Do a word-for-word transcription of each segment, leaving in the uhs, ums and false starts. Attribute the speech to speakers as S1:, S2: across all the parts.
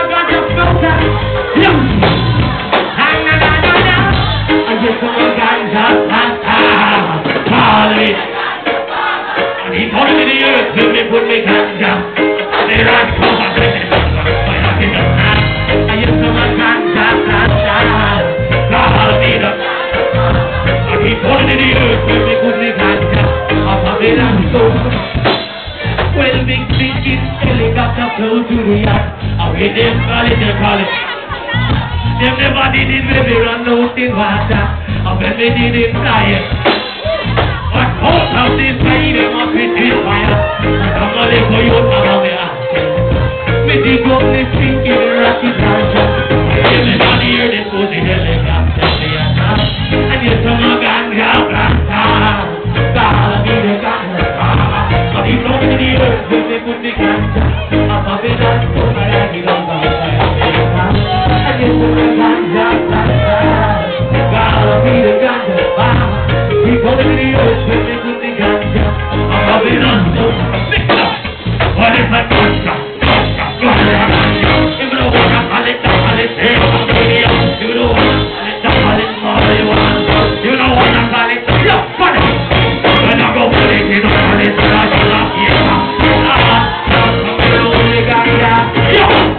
S1: a ganja smoker. Yeah. Na na na na na. I get some ganja smoker. Call it. And he put it in the earth when me put me ganja. The rat cover me. By not in the sun. I get some ganja smoker. Call me the. And he put it in the earth when me put me ganja. Up a bit and so. Well, big thinking helicopter flew to the yacht. Away them call it, they call it. Them never did it when we run out in water. And when we did it fly it. But out of this sky, they must be in fire. And I'm gonna let you out of me. Me dig up this thinking rocket launcher. Everybody hear this was the helicopter theater. And you some a ganja blasta. Call me the ganja. But he floated in the earth when they put the ganja. Up a bit and so I like it on the fire. And you put the ganja blasta. Call me the ganja. He floated in the earth when they put the ganja. Up a bit and so mix it up. What is that ganja? Ganja, ganja. If you don't want to call it, call it, say on the radio. If you don't want to call it, call it, all you want. If you don't want to call it, look, call it. When I go for it, you don't call it, I shall not hear it. Ah, come here, only ganja. Yo!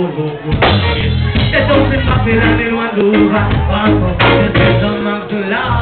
S1: There's open Babylon in one over, one for the max to love.